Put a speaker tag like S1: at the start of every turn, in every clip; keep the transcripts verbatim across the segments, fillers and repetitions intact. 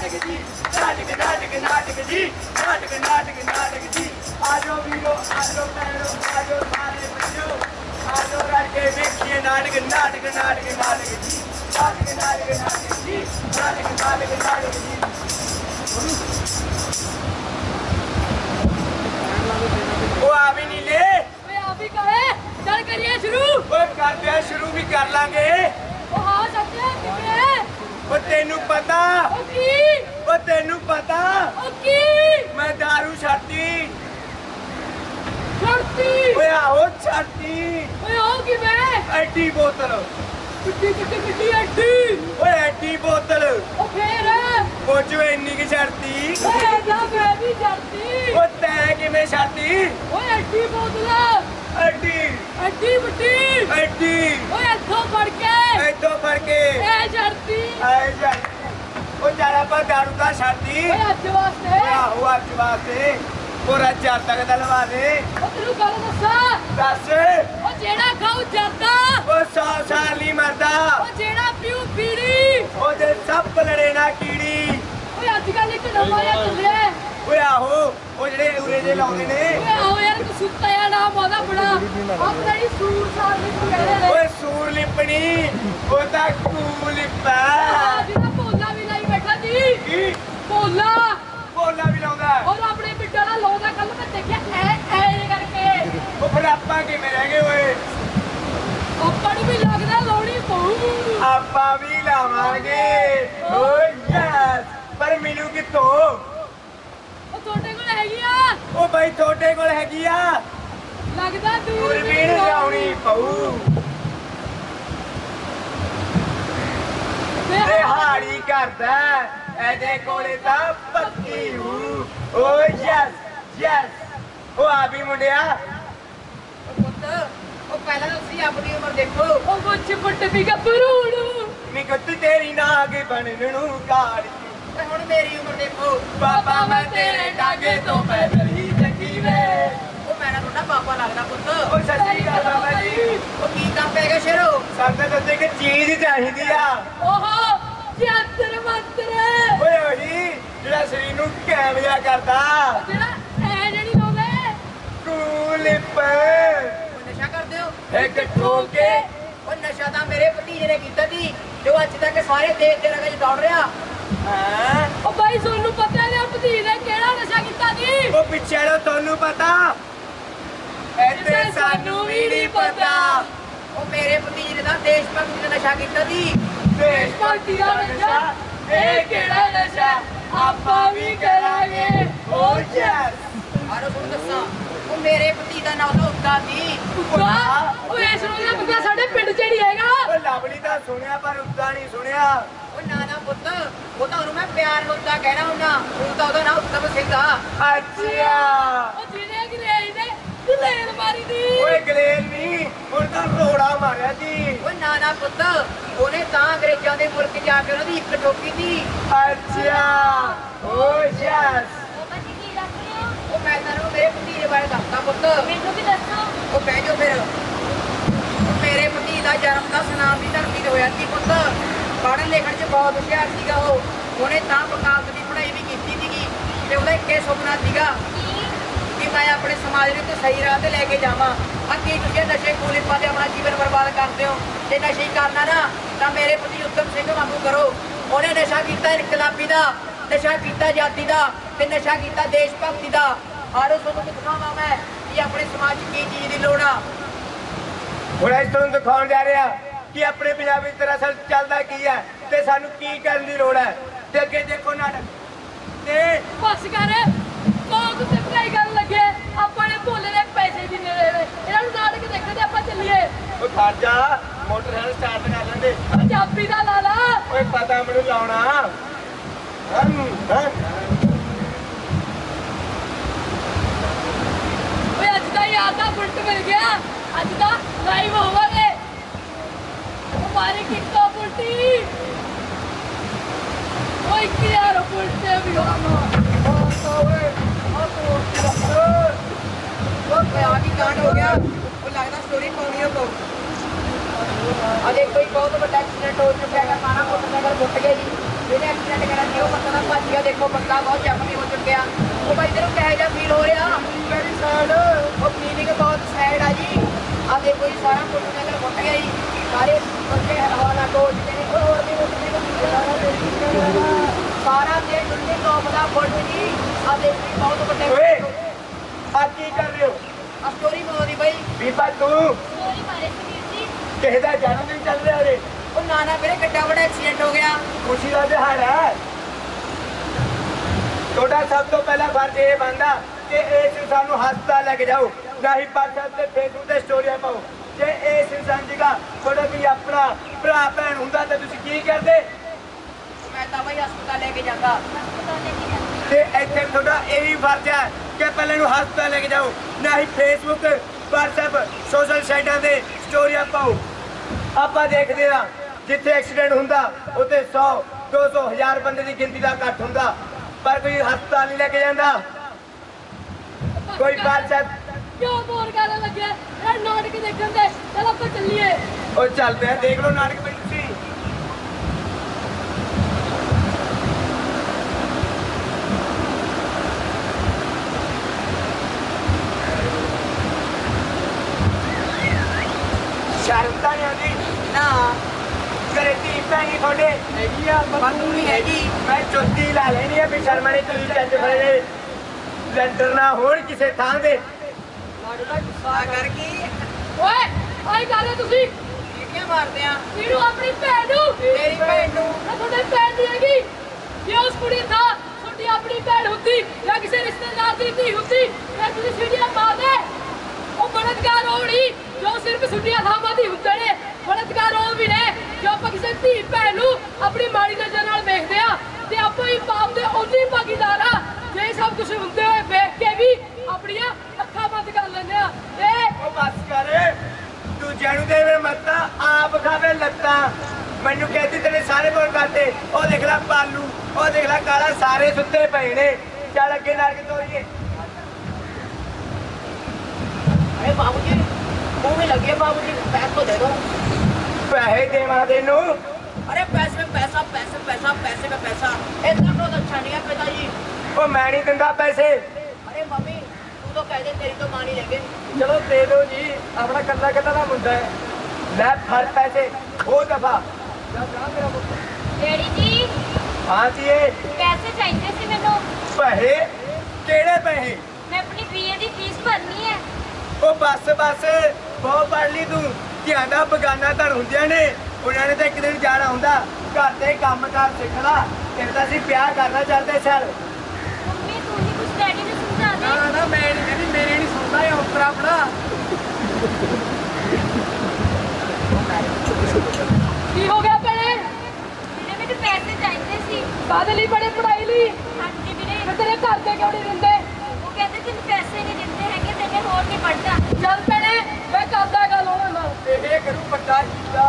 S1: नाटक जी नाटक नाटक नाटक जी नाटक नाटक नाटक जी आजो वीरो आजो पैरो आजो सारे बच्चों आजो करके देखिए नाटक नाटक नाटक नाटक जी नाटक नाटक नाटक जी नाटक नाटक नाटक जी वो आ भी नहीं ले
S2: आप ही कहे चल करिए शुरू
S1: वो करते हैं शुरू भी कर लांगे
S2: वो हाँ सकते हैं कितने
S1: वो तेनू पता
S2: ओकी
S1: वो तेनू पता
S2: ओकी
S1: मैं दारू छाती
S2: छाती
S1: ओए आओ छाती
S2: ओए आओ कि मैं
S1: एडी बोतल
S2: कितनी कितनी कितनी अड्डी
S1: ओए एडी बोतल
S2: ओ फिर
S1: वो जो इन्नी की छाती
S2: ओए जा मैं भी छाती
S1: वो तै किवें छाती
S2: ओए अड्डी बोतल
S1: एडी
S2: अड्डी बड्डी
S1: एडी
S2: ओए इथों फड़ के
S1: इथों फड़ के
S2: ए छाती
S1: आए जा ओ जरा पर दारू का छाती
S2: ओए अज वास्ते
S1: आहो अज वास्ते पूरा चार तक दलवा दे
S2: ओ तेनू गल दसा
S1: दस
S2: ओ जेड़ा खाऊ जरदा
S1: ओ सौ साल नहीं मरदा
S2: ओ जेड़ा पीऊ पीड़ी
S1: ओ जे सब लड़े ना कीड़ी
S2: ओए अजकल एक नवां जिहा चलिया
S1: ओए आहो ओ जेड़े उरे जे लाउंदे ने
S2: ओए आओ यार तू सुत्ता या ना मोदा बड़ा अब तेरी सूर साल दी तू कहले ले
S1: ओए सूर लिपनी ओ ता कूल लिपा
S2: जिहदा भोला भी लाई बैठा जी
S1: की
S2: भोला
S1: बोला भी लाउंदा
S2: और अपने बिड्डा दा लाउंदा कल मैं देखिया ऐ ऐ करके
S1: ओ फिर आपां किवें रह गए ओए
S2: ਆਪਾਂ ਨੂੰ ਵੀ ਲੱਗਦਾ ਲਾਉਣੀ ਪਊ
S1: आपां भी लावांगे ओ यस पर मिलू कित्थों
S2: ਉਹ ਤੁਹਾਡੇ ਕੋਲ ਹੈਗੀ ਆ
S1: ओ भाई थोड़े कोल हैगी आ
S2: ਲੱਗਦਾ ਦੂਰ
S1: दूरबीन लाउणी पऊ दिहाड़ी करदा एदे कोले ता पक्की हूं ओ यस यस ओ आ भी मुंडिया
S3: ਪੁੱਤ ਉਹ ਪਹਿਲਾਂ ਤੁਸੀਂ ਆਪਣੀ ਉਮਰ ਦੇਖੋ
S2: ਉਹ ਗੁੱਛ ਪੁੱਟ ਵੀ ਗੱਭਰੂ ਨੂੰ
S1: नी गुत्ती तेरी नाग बनन नू गाड़ी
S3: ਤੇ ਹੁਣ ਮੇਰੀ ਉਮਰ ਦੇਖੋ
S1: बाबा मैं तेरे डागे तो पैदल ही चकी वे
S3: ਉਹ ਮੇਰਾ ਤੁਹਾਡਾ ਪਾਪਾ ਲੱਗਦਾ ਪੁੱਤ
S1: ओ सच्ची गल बाबा जी
S3: ਉਹ ਕੀ ਕੰਮ ਪੈ ਗਿਆ ਸ਼ੇਰੋ
S1: साडे तो ते एक चीज चाहिदी आ
S2: ਓਹੋ ਜੰਤਰ ਮੰਤਰ
S1: ओए ओही जेड़ा शरीर नू कैमया करदा
S2: ਜਿਹੜਾ ਐ ਜਿਹੜੀ ਲਾਉਂਦੇ
S1: कूलिप
S3: ਉਹ ਨਸ਼ਾ ਕਰਦੇ ਹੋ
S1: एक ठोके
S3: ਉਹ ਨਸ਼ਾ ਤਾਂ ਮੇਰੇ ਭਤੀਜੇ ਨੇ ਕੀਤਾ ਸੀ ਜੋ ਅੱਜ ਤੱਕ ਸਾਰੇ ਦੇਸ਼ ਦੇ ਰੰਗਾਂ 'ਚ ਦੌੜ ਰਿਹਾ
S1: हां
S2: ਉਹ ਬਾਈ ਤੁਹਾਨੂੰ ਪਤਾ ਇਹਦੇ ਭਤੀਜੇ ਨੇ ਕਿਹੜਾ ਨਸ਼ਾ ਕੀਤਾ ਸੀ
S1: ओ पिछे रो तन्नू पता एते सानू भी नहीं पता
S3: ਉਹ ਮੇਰੇ ਭਤੀਜੇ ਨੇ ਤਾਂ ਦੇਸ਼ ਭਗਤੀ ਦਾ ਨਸ਼ਾ ਕੀਤਾ ਸੀ
S1: देश भक्ति दा नशा ए केड़ा नशा आपा भी करांगे ओ यस
S3: ਆਰੋ ਸੁਣ ਦੱਸਾਂ ਉਹ ਮੇਰੇ ਭਤੀਜੇ ਦਾ ਨਾਮ ਤਾਂ ਉੱਤਾ ਸੀ
S2: ਵਾਹ ਉਹ ਇਸ ਨੂੰ ਨਾ ਬੰਦਾ ਸਾਡੇ ਪਿੰਡ ਚ ਨਹੀਂ ਹੈਗਾ
S1: ओ लवली दा सुनिया पर उदा नहीं सुनिया
S3: ਉਹ ਨਾ ਨਾ ਪੁੱਤ ਉਹ ਤਾਂ ਉਹਨੂੰ ਮੈਂ ਪਿਆਰ ਨਾਲ ਉੱਤਾ ਕਹਿਣਾ ਹੁੰਦਾ ਉਹ ਤਾਂ ਉਹਦਾ ਨਾਮ ਉੱਤਮ ਸਿੰਘ ਆ
S1: अच्छा
S2: ਉਹ ਜਿਹਨੇ ਅੰਗਰੇਜ਼ ਨੇ ਦਲੇਰ ਮਾਰੀ ਦੀ
S1: ओए गलेल नहीं हुन तां रोड़ा मारिया जी
S3: ਉਹ ਨਾ ਨਾ ਪੁੱਤ ਉਹਨੇ ਤਾਂ ਅੰਗਰੇਜ਼ਾਂ ਦੇ ਮੁਲਕ ਜਾ ਕੇ ਉਹਨਾਂ ਦੀ ਇੱਕ ਠੋਕੀ ਸੀ
S1: अच्छा ओ यस
S3: ਉਹ ਮੈਂ ਤੁਹਾਨੂੰ ਮੇਰੇ ਭਤੀਜੇ ਬਾਰੇ ਦੱਸਦਾ ਪੁੱਤ
S2: ਮੈਨੂੰ ਵੀ ਦੱਸੋ
S3: ਉਹ ਬਹਿ ਜਾਓ ਫਿਰ ਉਹ ਮੇਰੇ ਭਤੀਜੇ ਦਾ ਜਨਮ ਤਾਂ ਸੁਨਾਮ ਦੀ ਧਰਤੀ ਤੇ ਹੋਇਆ ਸੀ ਪੁੱਤ ਪੜ੍ਹਨ ਲਿਖਣ 'ਚ ਬਹੁਤ ਹੁਸ਼ਿਆਰ ਸੀਗਾ ਉਹ ਉਹਨੇ ਤਾਂ ਵਕਾਲਤ ਦੀ ਪੜ੍ਹਾਈ ਵੀ ਕੀਤੀ ਸੀਗੀ ਤੇ ਉਹਦਾ ਇੱਕੇ ਸੁਪਨਾ ਸੀਗਾ ਕਿ ਮੈਂ ਆਪਣੇ ਸਮਾਜ ਨੂੰ ਇੱਕ ਸਹੀ ਰਾਹ ਤੇ ਲੈ ਕੇ ਜਾਵਾਂ ਅੱਗੇ ਤੁਸੀਂ ਨਸ਼ੇ ਖੋਲਿਪਾਂ ਤੇ ਆਪਣਾ ਜੀਵਨ ਬਰਬਾਦ ਕਰਦੇ ਹੋ ਜੇ ਨਸ਼ੇ ਕਰਨਾ ਨਾ ਤਾਂ ਮੇਰੇ ਭਤੀਜੇ ਉੱਤਮ ਸਿੰਘ ਵਾਂਗੂ ਕਰੋ ਉਹਨੇ ਨਸ਼ਾ ਕੀਤਾ ਇਨਕਲਾਬੀ ਦਾ ਨਸ਼ਾ ਕੀਤਾ ਆਜ਼ਾਦੀ ਦਾ ਤੇ ਨਸ਼ਾ ਕੀਤਾ ਦੇਸ਼ ਭਗਤੀ ਦਾ ਆਰੋ ਤੁਹਾਨੂੰ ਦਿਖਾਵਾਂ ਮੈਂ ਕਿ ਆਪਣੇ ਸਮਾਜ 'ਚ ਕੀ ਚੀਜ਼ ਦੀ ਲੋੜ ਆ
S1: ਹੁਣ ਇਸ ਤੋਂ ਦਿਖਾਉਣ ਜਾ ਰਿਹਾ ਕਿ ਆਪਣੇ ਪੰਜਾਬ ਵਿੱਚ ਦਰਅਸਲ ਚੱਲਦਾ ਕੀ ਹੈ ਤੇ ਸਾਨੂੰ ਕੀ ਕਰਨ ਦੀ ਲੋੜ ਹੈ ਤੇ ਅੱਗੇ ਦੇਖੋ ਨਾਟਕ ਤੇ
S2: ਬਸ ਕਰ ਕੋਕ ਤੇ ਪੜਾਈ ਕਰਨ ਲੱਗੇ ਆਪਾਂ ਨੇ ਭੋਲੇ ਦੇ ਪੈਸੇ ਜਿੰਨੇ ਦੇਣੇ ਇਹਨਾਂ ਨੂੰ ਨਾਟਕ ਦੇਖਦੇ ਆਪਾਂ ਚੱਲੀਏ
S1: ਉਹ ਖੜ ਜਾ ਮੋਟਰਸਾਈਕਲ ਸਟਾਰਟ ਕਰ ਲੈਂਦੇ
S2: ਪੰਜਾਬੀ ਦਾ ਲਾ ਲਾ
S1: ਓਏ ਪਤਾ ਮੈਨੂੰ ਲਾਉਣਾ ਹਮ ਹਾਂ
S2: ਓਏ ਅੱਜ ਦਾ ਯਾਦ ਦਾ ਬੁਲਟ ਮਿਲ ਗਿਆ ਅੱਜ ਦਾ ਲਾਈਵ ਹੋਵਾਂਗੇ ਹਮਾਰੇ ਕਿੱਕਾ ਬੁਲਟੀ ਓਏ ਕੀ ਯਾਰ ਬੁਲਟੇ ਵੀ ਹੋਣਾ
S3: ਉਹ ਆ ਕੀ ਕਾਂਡ ਹੋ ਗਿਆ ਉਹ ਲੱਗਦਾ ਸਟੋਰੀ ਪਾਉਣੀ ਹੋ ਅਜੇ ਕੋਈ ਬਹੁਤ ਵੱਡਾ ਐਕਸੀਡੈਂਟ ਹੋ ਚੁੱਕਿਆ ਹੈ ਸਾਰਾ ਮੋਟਰਸਾਈਕਲ ਫੁੱਟ ਗਿਆ ਜੀ ਜਿਹਨੇ ਐਕਸੀਡੈਂਟ ਕਰਾ ਸੀ ਉਹ ਬੰਦਾ ਤਾਂ ਭੱਜ ਗਿਆ। ਦੇਖੋ ਬੰਦਾ ਬਹੁਤ ਜ਼ਖਮੀ ਹੋ ਚੁੱਕਿਆ। ਉਹ ਬਾਈ ਤੈਨੂੰ ਕਿਹੋ ਜਿਹਾ ਫੀਲ ਹੋ ਰਿਹਾ?
S1: ਮੇਰੀ ਸਾਈਡ
S3: ਉਹ ਫੀਲਿੰਗ ਬਹੁਤ ਸੈਡ ਆ ਜੀ। ਆ ਦੇਖੋ ਜੀ ਸਾਰਾ ਮੋਟਰਸਾਈਕਲ ਫੁੱਟ ਗਿਆ ਜੀ। ਸਾਰੇ ਬੱਚੇ ਹਵਾਲਾ ਕੋਚ ਦੇ ਨੇ ਉਹ ਹੋਰ ਵੀ ਮੋਟਰਸਾਈਕਲ ਸਾਰਾ ਤੇ ਜਿੰਨੇ ਟੌਪ ਦਾ ਫੁੱਟ ਜੀ। ਆ ਦੇਖੋ ਜੀ ਬਹੁਤ ਵੱਡੇ
S1: ਓਏ ਆ ਕੀ ਕਰ ਰਹੇ ਹੋ?
S3: ਆ ਸਟੋਰੀ ਬਣਾਉਣੀ ਬਾਈ।
S1: ਬੀਬਾ ਤੂੰ
S2: ਸੋਰੀ ਮਾਰੇ ਸੁਨੀਲ ਜੀ।
S1: ਕਿਸੇ ਦਾ ਜਨਮ ਦਿਨ ਚੱਲ ਰਿਹਾ ਰੇ?
S3: ਉਹ ਨਾਨਾ ਮੇਰੇ ਕਿੱਡਾ ਵੱਡਾ ਐਕਸੀਡੈਂਟ ਹੋ ਗਿਆ।
S1: ਖੁਸ਼ੀ ਦਾ ਦਿਹਾੜਾ ਹੈ। ਤੁਹਾਡਾ ਸਭ ਤੋਂ ਪਹਿਲਾ ਫਰਜ਼ ਇਹ ਬਣਦਾ ਕਿ ਇਸ ਇਨਸਾਨ ਨੂੰ ਹਸਪਤਾਲ ਲੈ ਕੇ ਜਾਓ, ਨਾ ਹੀ WhatsApp ਤੇ Facebook ਤੇ ਸਟੋਰੀਆਂ ਪਾਓ। ਜੇ ਇਸ ਇਨਸਾਨ ਜਗ੍ਹਾ ਤੁਹਾਡਾ ਕੋਈ ਆਪਣਾ ਭਰਾ ਭੈਣ ਹੁੰਦਾ ਤਾਂ ਤੁਸੀਂ ਕੀ ਕਰਦੇ?
S3: ਮੈਂ ਤਾਂ ਬਾਈ ਹਸਪਤਾਲ ਲੈ ਕੇ ਜਾਂਦਾ।
S2: ਹਸਪਤਾਲ ਲੈ ਕੇ ਜਾਂਦੀ।
S1: ਤੇ ਇੱਥੇ ਤੁਹਾਡਾ ਇਹ ਵੀ ਫਰਜ਼ ਹੈ ਕਿ ਪਹਿਲਾਂ ਨੂੰ ਹਸਪਤਾਲ ਲੈ ਕੇ ਜਾਓ, ਨਾ ਹੀ Facebook WhatsApp ਸੋਸ਼ਲ ਸਾਈਟਾਂ ਤੇ ਸਟੋਰੀਆਂ ਪਾਓ। ਆਪਾਂ ਦੇਖਦੇ ਹਾਂ ਜਿੱਥੇ ਐਕਸੀਡੈਂਟ ਹੁੰਦਾ ਉੱਥੇ ਸੌ ਦੋ ਸੌ ਹਜ਼ਾਰ ਬੰਦੇ ਦੀ ਗਿਣਤੀ ਦਾ ਇਕੱਠ ਹੁੰਦਾ, ਪਰ ਕੋਈ ਹਸਪਤਾਲ ਨਹੀਂ ਲੈ ਕੇ ਜਾਂਦਾ। ਕੋਈ WhatsApp
S2: ਕਿਉਂ ਬੋਰ ਕਰਨ ਲੱਗਿਆ? ਇਹ ਨਾਟਕ ਦੇਖਣ ਦੇ। ਚਲ ਆਪਾਂ ਚੱਲੀਏ।
S1: ਉਹ ਚੱਲਦੇ ਆ, ਦੇਖ ਲਓ ਨਾਟਕ ਵਿੱਚ ਤੁਸੀਂ। ਸ਼ਰਮ ਤਾਂ ਨਹੀਂ ਆਉਂਦੀ?
S3: ਨਾ
S1: ਘਰੇ ਧੀ ਭੈਣ ਤੁਹਾਡੇ ਹੈਗੀ ਆ?
S3: ਮੈਨੂੰ ਨਹੀਂ ਹੈਗੀ।
S1: ਮੈਂ ਚੁੱਤੀ ਲਾ ਲੈਣੀ ਆ ਵੀ ਸ਼ਰਮ ਨਹੀਂ ਤੁਸੀਂ ਚੱਜ ਫੜੇ ਲੈਂਟਰ ਨਾ ਹੋਣ ਕਿਸੇ ਥਾਂ ਦੇ।
S3: ਲੱਗਦਾ ਗੁੱਸਾ ਕਰ ਕੀ
S2: ਓਏ ਆਈ ਗੱਲ ਹੈ ਤੁਸੀਂ
S3: ਕਿਹੜੀਆਂ ਮਾਰਦੇ ਆ?
S2: ਇਹਨੂੰ ਆਪਣੀ ਭੈਣ ਨੂੰ।
S3: ਤੇਰੀ ਭੈਣ ਨੂੰ?
S2: ਇਹ ਤੁਹਾਡੀ ਭੈਣ ਨਹੀਂ ਹੈਗੀ। ਜੇ ਉਸ ਕੁੜੀ ਦਾ ਤੁਹਾਡੀ ਆਪਣੀ ਭੈਣ ਹੁੰਦੀ ਜਾਂ ਕਿਸੇ ਰਿਸ਼ਤੇਦਾਰ ਦੀ ਧੀ ਹੁੰਦੀ ਫਿਰ ਤੁਸੀਂ ਸੀੜੀਆਂ ਮਾਰਦੇ। ਉਹ ਬਲਤਕਾਰ ਹੋਣੀ ਜੋ ਸਿਰਫ ਸੁੱਡੀਆਂ ਥਾਵਾਂ ਦੀ ਹੁੰਦੇ ਨੇ। ਬਲਤਕਾਰ ਉਹ ਵੀ ਨੇ ਜੋ ਆਪਾਂ ਕਿਸੇ ਧੀ ਭੈਣ ਨੂੰ ਆਪਣੀ ਮਾੜੀ ਨਜ਼ਰ ਨਾਲ ਵੇਖਦੇ ਆ ਤੇ ਆਪਾਂ ਹੀ ਪਾਪ ਦੇ ਉਨੀ ਭਾਗੀਦਾਰ ਆ। ਜੇ ਸਭ ਕੁਝ ਹੁੰਦੇ ਹੋਏ ਵੇਖ ਕੇ ਵੀ ਆਪਣੀਆਂ ਅੱਖਾਂ ਬੰਦ ਕਰ ਲੈਂਦੇ ਆ। ਇਹ
S1: ਉਹ ਬਸ ਕਰ, ਦੂਜਿਆਂ ਨੂੰ ਦੇਵੇ ਮੱਤਾਂ ਆਪ ਖਾਵੇ ਲੱਤਾਂ। ਮੈਨੂੰ ਕਹਿੰਦੀ ਤੇਰੇ ਸਾਰੇ ਬੋਲ ਕਰਦੇ। ਉਹ ਦੇਖ ਲੈ ਪਾਲੂ, ਉਹ ਦੇਖ ਲੈ ਕਾਲਾ, ਸਾਰੇ ਸੁੱਤੇ ਪਏ ਨੇ। ਚੱਲ ਅੱਗੇ ਨਾਲ ਕੇ ਤੋਰੀਏ।
S3: अरे बाबूजी मुंह में लगे बाबूजी पैसे तो दे दो।
S1: ਪੈਸੇ ਦੇਵਾਂ ਤੈਨੂੰ?
S3: अरे पैसे में पैसा पैसे पैसा पैसे में पैसा इतना तो अच्छा नहीं है पिताजी।
S1: ਉਹ ਮੈਂ ਨਹੀਂ ਦਿੰਦਾ ਪੈਸੇ।
S3: अरे मम्मी तू तो कह दे तेरी तो मानी लेंगे।
S1: ਚਲੋ ਦੇ ਦਿਓ ਜੀ, ਆਪਣਾ ਕੱਲਾ ਕੱਲਾ ਦਾ ਮੁੰਡਾ ਹੈ। ਲੈ ਫੜ ਪੈਸੇ, ਉਹ ਦਫਾ ਜਾ ਜਾ ਮੇਰਾ ਪੁੱਤ।
S2: ਡੈਡੀ ਜੀ
S1: ਹਾਂ ਜੀਏ,
S2: ਪੈਸੇ ਚਾਹੀਦੇ ਸੀ ਮੈਨੂੰ।
S1: ਪੈਸੇ? ਕਿਹੜੇ ਪੈਸੇ?
S2: ਮੈਂ ਆਪਣੀ ਬੀਏ ਦੀ ਫੀਸ ਭਰਨੀ ਹੈ।
S1: ਉਹ ਬੱਸ ਬੱਸ ਬਹੁਤ ਪੜ ਲਈ ਤੂੰ। ਧੀਆਂ ਦਾ ਬਗਾਨਾ ਧਨ ਹੁੰਦੀਆਂ ਨੇ, ਉਹਨਾਂ ਨੇ ਤਾਂ ਇੱਕ ਦਿਨ ਜਾਣਾ ਹੁੰਦਾ। ਘਰ ਦੇ ਕੰਮ ਕਾਰ ਸਿੱਖ ਲਾ। ਤੇਰੇ ਤਾਂ ਅਸੀਂ ਵਿਆਹ ਕਰਨਾ ਚਾਹੁੰਦੇ ਸਰ।
S2: ਮੰਮੀ ਤੂੰ ਹੀ ਕੁਝ ਡੈਡੀ ਨੂੰ ਸਮਝਾ ਦੇ।
S1: ਨਾ ਨਾ ਮੈਂ ਨਹੀਂ ਕਹਿੰਦੀ, ਮੇਰੇ ਨਹੀਂ ਸੁਣਦਾ ਇਹ ਉਤਰਾ ਆਪਣਾ।
S2: ਕੀ ਹੋ ਗਿਆ ਭੈਣੇ? ਵੀਰੇ ਮੈਨੂੰ ਪੈਸੇ ਚਾਹੀਦੇ ਸੀ। ਕਾਹਦੇ ਲਈ? ਬੜੇ ਪੜਾਈ ਲਈ? ਹਾਂਜੀ ਵੀਰੇ। ਫਿਰ ਤੇਰੇ ਘਰ ਦੇ ਕਿਉਂ ਨਹੀਂ ਦਿੰਦੇ? ਉਹ ਕਹਿੰਦੇ ਤੈਨੂੰ ਪੈਸੇ ਨਹੀਂ ਦਿੰਦੇ ਹੈਗੇ, ਤੈਨੇ ਹੋਰ ਨਹੀਂ ਪੜਦਾ। ਚੱਲ ਭੈਣੇ ਮੈਂ ਕਰਦਾ ਗੱਲ ਉਹਨਾਂ ਨਾਲ।
S1: ਇਹ ਕਰੂ ਵੱਡਾ ਹੀਲਾ।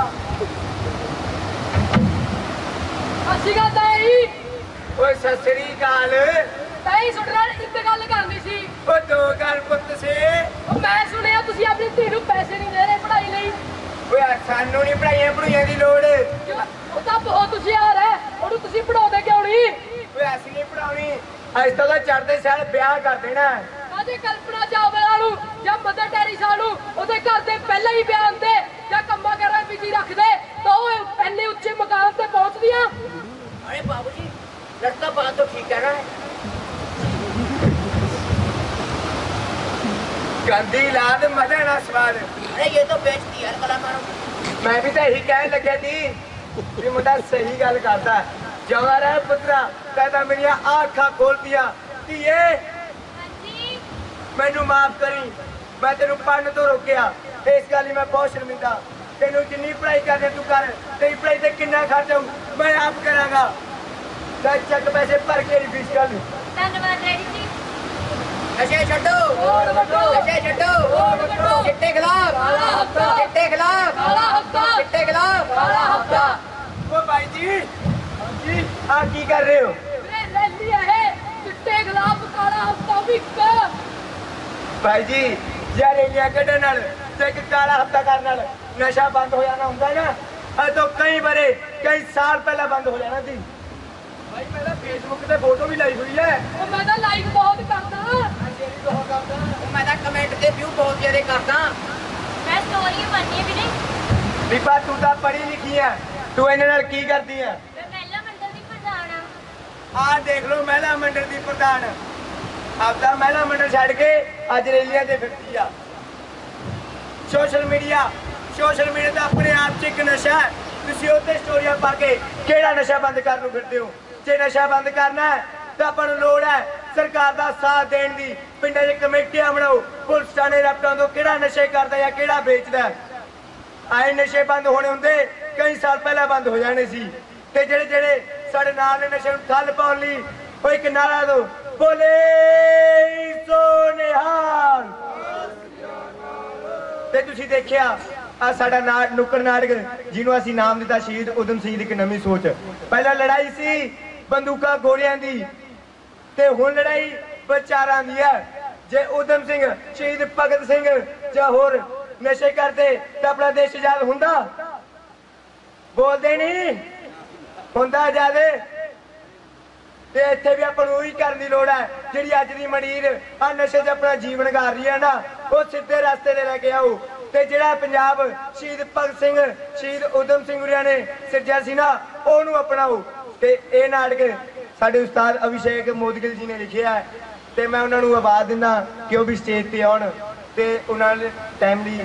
S2: ਅਸੀਂ ਗੱਲ ਤਾਈ
S1: ਓਏ ਸਤਿ ਸ੍ਰੀ ਅਕਾਲ।
S2: ਤਾਈ ਤੁਹਾਡੇ ਨਾਲ ਇੱਕ ਗੱਲ ਕਰਨੀ ਸੀ।
S1: ਉਹ ਦੋ ਗੱਲ ਪੁੱਤ ਸੇ।
S2: ਉਹ ਮੈਂ ਸੁਣਿਆ ਤੁਸੀਂ ਆਪਣੀ ਧੀ ਨੂੰ ਪੈਸੇ ਨਹੀਂ ਦੇ ਰਹੇ ਪੜਾਈ ਲਈ।
S1: ਓਏ ਸਾਨੂੰ ਨਹੀਂ ਪੜਾਈਆਂ ਪੜੂਈਆਂ ਦੀ ਲੋੜ।
S2: ਕਿਉਂ? ਉਹ ਤਾਂ ਬਹੁਤ ਹੁਸ਼ਿਆਰ ਹੈ, ਉਹਨੂੰ ਤੁਸੀਂ ਪੜਾਉਂਦੇ ਕਿਉਂ ਨਹੀਂ?
S1: ਓਏ ਅਸੀਂ ਨਹੀਂ ਪੜਾਉਣੀ, ਅੱਜ ਤੋਂ ਤਾਂ ਚੜ੍ਹਦੇ ਸਾਲ ਵਿਆਹ ਕਰ ਦੇਣਾ।
S2: ਕਾਹਦੇ ਕਲਪਨਾ ਚਾਵਲਾ ਨੂੰ ਜਾਂ ਮਦਰ ਟੈਰੀਸਾ ਨੂੰ ਉਹਦੇ ਘਰ ਦੇ ਪਹਿਲਾਂ ਹੀ ਬਿਆਨ ਦੇ ਜਾਂ ਕੰਮਾਂ ਕਰਾਂ ਬਿਜੀ ਰੱਖਦੇ ਤਾਂ ਉਹ ਇੰਨੇ ਉੱਚੇ ਮਕਾਮ ਤੇ ਪਹੁੰਚਦੀਆਂ।
S3: अरे बाबूजी लड़का बात तो ठीक कह रहा है।
S1: ਗਾਂਧੀ ਲਾਦ ਮਦਨਾ ਸਵਾਦ।
S3: अरे ये तो बेचती है कलाकारों को।
S1: ਮੈਂ ਵੀ ਤਾਂ ਇਹੀ ਕਹਿਣ ਲੱਗਿਆ ਸੀ ਵੀ ਮੁੰਡਾ ਸਹੀ ਗੱਲ ਕਰਦਾ। ਜਿਉਂਦਾ ਰਹਿ ਪੁੱਤਰਾ, ਕਹਿੰਦਾ ਮੇਰੀਆਂ ਅੱਖਾਂ ਖੋਲਦੀਆਂ। ਧੀਏ
S2: ਹਾਂਜੀ
S1: ਮੈਨੂੰ ਮਾਫ ਕਰੀ, ਮੈਂ ਤੈਨੂੰ ਪੜਨ ਤੋਂ ਰੋਕਿਆ। ਇਸ ਗੱਲ ਲਈ ਮੈਂ ਬਹੁਤ ਸ਼ਰਮਿੰਦਾ। ਤੈਨੂੰ ਜਿੰਨੀ ਪੜ੍ਹਾਈ ਕਰਨੀ ਤੂੰ ਕਰ। ਤੇਰੀ ਪੜ੍ਹਾਈ ਤੇ ਕਿੰਨਾ ਖਰਚ ਆਊ ਮੈਂ ਆਪ ਕਰਾਂਗਾ। ਲੈ ਚੱਕ ਪੈਸੇ ਭਰ ਕੇ ਫੀਸ ਕਰ ਲਈ।
S2: ਧੰਨਵਾਦ ਡੈਡੀ ਜੀ।
S3: नशे छड्डो
S2: वोट वोटो।
S3: नशे छड्डो
S2: वोट वोटो।
S3: चिट्टे खिलाफ
S2: काला हफ्ता।
S3: चिट्टे खिलाफ
S2: काला हफ्ता।
S3: चिट्टे खिलाफ
S2: काला हफ्ता।
S1: ਓ ਭਾਈ ਜੀ, ਹਾਂਜੀ ਆ ਕੀ ਕਰ ਰਹੇ ਹੋ?
S2: ਵੀਰੇ ਰੈਲੀ ਹੈ ਚਿੱਟੇ ਖਿਲਾਫ ਕਾਲਾ ਹਫਤਾ ਵੀ ਕਰ।
S1: ਭਾਈ ਜੀ ਯਾਰ ਰੈਲੀਆਂ ਕੱਢਣ ਨਾਲ ਤੇ ਇੱਕ ਕਾਲਾ ਹਫਤਾ ਕਰਨ ਨਾਲ ਨਸ਼ਾ ਬੰਦ ਹੋ ਜਾਣਾ ਹੁੰਦਾ ਨਾ। ਅੱਜ ਤੋਂ ਕਈ ਬਰੇ ਕਈ ਸਾਲ ਪਹਿਲਾਂ ਬੰਦ ਹੋ ਜਾਣਾ ਸੀ। ਭਾਈ ਮੈਂ ਤਾਂ ਫੇਸਬੁੱਕ ਤੇ ਫੋਟੋ ਵੀ ਲਾਈ ਹੋਈ ਹੈ।
S2: ਉਹ ਮੈਂ ਤਾਂ ਲਾਈਕ ਬਹੁਤ ਕਰਦਾ
S1: ਜਿਹੜੀ ਬਹੁਤ ਕਰਦਾ
S3: ਮੈਂ ਤਾਂ ਕਮੈਂਟ ਤੇ ਵਿਊ ਬਹੁਤ ਜ਼ਿਆਦਾ ਕਰਦਾ।
S2: ਮੈਂ ਸਟੋਰੀ ਬਣਨੀ ਵੀਰੇ
S1: ਬੀਬਾ ਤੂੰ ਤਾਂ ਪੜ੍ਹੀ ਲਿਖੀ ਹੈ, ਤੂੰ ਇਹਨਾਂ ਨਾਲ ਕੀ ਕਰਦੀ ਹੈ?
S2: ਮੈਂ ਮਹਿਲਾ ਮੰਡਲ ਦੀ ਪ੍ਰਧਾਨ ਆ।
S1: ਆਹ ਦੇਖ ਲਓ ਮਹਿਲਾ ਮੰਡਲ ਦੀ ਪ੍ਰਧਾਨ ਆਪਦਾ ਮਹਿਲਾ ਮੰਡਲ ਛੱਡ ਕੇ ਅੱਜ ਰੈਲੀਆਂ ਤੇ ਫਿਰਦੀ ਆ। ਸੋਸ਼ਲ ਮੀਡੀਆ ਸੋਸ਼ਲ ਮੀਡੀਆ ਦਾ ਆਪਣੇ ਆਪ 'ਚ ਇੱਕ ਨਸ਼ਾ ਹੈ। ਤੁਸੀਂ ਉੱਤੇ ਸਟੋਰੀਆਂ ਪਾ ਕੇ ਕਿਹੜਾ ਨਸ਼ਾ ਬੰਦ ਕਰਨ ਨੂੰ ਫਿਰਦੇ ਹੋ? ਜੇ ਨਸ਼ਾ ਬੰਦ ਕਰਨਾ ਹੈ ਤਾਂ ਆਪਾਂ ਨੂੰ ਲੋੜ ਹੈ ਸਰਕਾਰ ਦਾ ਸਾਥ ਦੇਣ ਦੀ। ਪਿੰਡਾਂ 'ਚ ਕਮੇਟੀਆਂ ਬਣਾਓ, ਪੁਲਿਸ ਥਾਣੇ ਰਪਟਾਂ ਤੋਂ ਕਿਹੜਾ ਨਸ਼ੇ ਕਰਦਾ ਜਾਂ ਕਿਹੜਾ ਵੇਚਦਾ। ਆਏ ਨਸ਼ੇ ਬੰਦ ਹੋਣੇ ਹੁੰਦੇ ਕਈ ਸਾਲ ਪਹਿਲਾਂ ਬੰਦ ਹੋ ਜਾਣੇ ਸੀ। ਤੇ ਜਿਹੜੇ ਜਿਹੜੇ ਸਾਡੇ ਨਾਲ ਨੇ ਨਸ਼ੇ ਨੂੰ ਠੱਲ ਪਾਉਣ ਲਈ ਉਹ ਇੱਕ ਨਾਰਾ ਦੋ, ਬੋਲੇ ਸੋ ਨਿਹਾਲ। ਤੇ ਤੁਸੀਂ ਦੇਖਿਆ ਆ ਸਾਡਾ ਨਾਟ ਨੁੱਕੜ ਨਾਟਕ ਜਿਹਨੂੰ ਅਸੀਂ ਨਾਮ ਦਿੱਤਾ ਸ਼ਹੀਦ ਊਧਮ ਸਿੰਘ ਦੀ ਇੱਕ ਨਵੀਂ ਸੋਚ। ਪਹਿਲਾਂ ਲੜਾਈ ਸੀ ਬੰਦੂਕਾਂ ਗੋਲੀਆਂ ਦੀ ਤੇ ਹੁਣ ਲੜਾਈ ਵਿਚਾਰਾਂ ਦੀ ਹੈ। ਜੇ ਊਧਮ ਸਿੰਘ ਸ਼ਹੀਦ ਭਗਤ ਸਿੰਘ ਜਾਂ ਹੋਰ ਨਸ਼ੇ ਕਰਦੇ ਤਾਂ ਆਪਣਾ ਦੇਸ਼ ਆਜ਼ਾਦ ਹੁੰਦਾ? ਬੋਲਦੇ ਨਹੀਂ ਹੁੰਦਾ ਆਜ਼ਾਦ। ਤੇ ਇੱਥੇ ਵੀ ਆਪਾਂ ਨੂੰ ਉਹੀ ਕਰਨ ਦੀ ਲੋੜ ਹੈ ਜਿਹੜੀ ਅੱਜ ਦੀ ਮੰਡੀਰ ਆ ਨਸ਼ੇ 'ਚ ਆਪਣਾ ਜੀਵਨ ਗਾਰ ਰਹੀ ਹੈ ਨਾ, ਉਹ ਸਿੱਧੇ ਰਸਤੇ ਤੇ ਲੈ ਕੇ ਆਓ। ਤੇ ਜਿਹੜਾ ਪੰਜਾਬ ਸ਼ਹੀਦ ਭਗਤ ਸਿੰਘ ਸ਼ਹੀਦ ਊਧਮ ਸਿੰਘ ਹੋਰਾਂ ਨੇ ਸਿਰਜਿਆ ਸੀ ਨਾ, ਉਹਨੂੰ ਅਪਣਾਓ। ਤੇ ਇਹ ਨਾਟਕ ਸਾਡੇ ਉਸਤਾਦ ਅਭਿਸ਼ੇਕ ਮੋਦਗਿਲ ਜੀ ਨੇ ਲਿਖਿਆ ਹੈ ਤੇ ਮੈਂ ਉਹਨਾਂ ਨੂੰ ਆਵਾਜ਼ ਦਿੰਦਾ ਕਿ ਉਹ ਵੀ ਸਟੇਜ ਤੇ ਆਉਣ ਤੇ ਉਹਨਾਂ ਦੇ ਟਾਈਮ ਲਈ।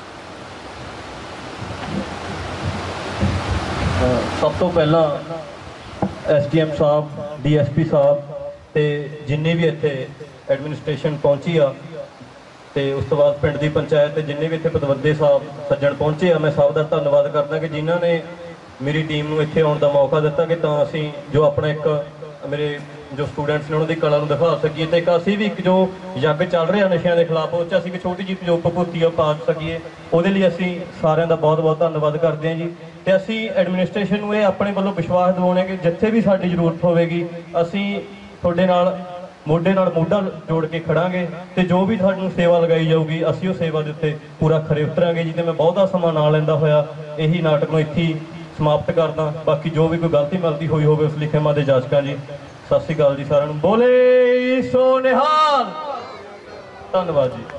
S4: ਸਭ ਤੋਂ ਪਹਿਲਾਂ ਐਸ ਡੀ ਐਮ ਸਾਹਿਬ, ਡੀ ਐਸ ਪੀ ਸਾਹਿਬ ਤੇ ਜਿੰਨੇ ਵੀ ਇੱਥੇ ਐਡਮਿਨਿਸਟ੍ਰੇਸ਼ਨ ਪਹੁੰਚੀ ਆ ਤੇ ਉਸ ਤੋਂ ਬਾਅਦ ਪਿੰਡ ਦੀ ਪੰਚਾਇਤ ਤੇ ਜਿੰਨੇ ਵੀ ਇੱਥੇ ਪਤਵੰਤੇ ਸਾਹਿਬ ਸੱਜਣ ਪਹੁੰਚੇ ਆ, ਮੈਂ ਸਭ ਦਾ ਧੰਨਵਾਦ ਕਰਦਾ ਕਿ ਜਿਨ੍ਹਾਂ ਨੇ ਮੇਰੀ ਟੀਮ ਨੂੰ ਇੱਥੇ ਆਉਣ ਦਾ ਮੌਕਾ ਦਿੱਤਾ ਕਿ ਤਾਂ ਅਸੀਂ ਜੋ ਆਪਣਾ ਇੱਕ ਮੇਰੇ ਜੋ ਸਟੂਡੈਂਟਸ ਨੇ ਉਹਨਾਂ ਦੀ ਕਲਾ ਨੂੰ ਦਿਖਾ ਸਕੀਏ ਤੇ ਇੱਕ ਅਸੀਂ ਵੀ ਇੱਕ ਜੋ ਯੱਗ ਚੱਲ ਰਿਹਾ ਨਸ਼ਿਆਂ ਦੇ ਖਿਲਾਫ ਉਹ 'ਚ ਅਸੀਂ ਇੱਕ ਛੋਟੀ ਜਿਹੀ ਜੋ ਭਭੂਤੀ ਆ ਪਾ ਸਕੀਏ, ਉਹਦੇ ਲਈ ਅਸੀਂ ਸਾਰਿਆਂ ਦਾ ਬਹੁਤ ਬਹੁਤ ਧੰਨਵਾਦ ਕਰਦੇ ਹਾਂ ਜੀ। ਤੇ ਅਸੀਂ ਐਡਮਿਨਿਸਟ੍ਰੇਸ਼ਨ ਨੂੰ ਇਹ ਆਪਣੇ ਵੱਲੋਂ ਵਿਸ਼ਵਾਸ ਦਿਵਾਉਣੇ ਕਿ ਜਿੱਥੇ ਵੀ ਸਾਡੀ ਜ਼ਰੂਰਤ ਹੋਵੇਗੀ ਅਸੀਂ ਤੁਹਾਡੇ ਨਾਲ ਮੋਢੇ ਨਾਲ ਮੋਢਾ ਜੋੜ ਕੇ ਖੜਾਂਗੇ ਤੇ ਜੋ ਵੀ ਤੁਹਾਨੂੰ ਸੇਵਾ ਲਗਾਈ ਜਾਊਗੀ ਅਸੀਂ ਉਹ ਸੇਵਾ ਦੇ ਉੱਤੇ ਪੂਰਾ ਖਰੇ ਉਤਰਾਂਗੇ ਜੀ। ਤੇ ਮੈਂ ਬਹੁਤਾ ਸਮਾਂ ਨਾ ਲੈਂਦਾ ਹੋਇਆ ਇਹੀ ਨਾਟਕ ਨੂੰ ਇੱਥੇ ਸਮਾਪਤ ਕਰਦਾ। ਬਾਕੀ ਜੋ ਵੀ ਕੋਈ ਗਲਤੀ ਮਲਤੀ ਹੋਈ ਹੋਵੇ ਉਸ ਲਈ ਖਿਮਾ ਦੇ ਜਾਚਕਾਂ ਜੀ। ਸਤਿ ਸ੍ਰੀ ਅਕਾਲ ਜੀ ਸਾਰਿਆਂ ਨੂੰ। ਬੋਲੇ ਸੋ ਨਿਹਾਲ। ਧੰਨਵਾਦ ਜੀ।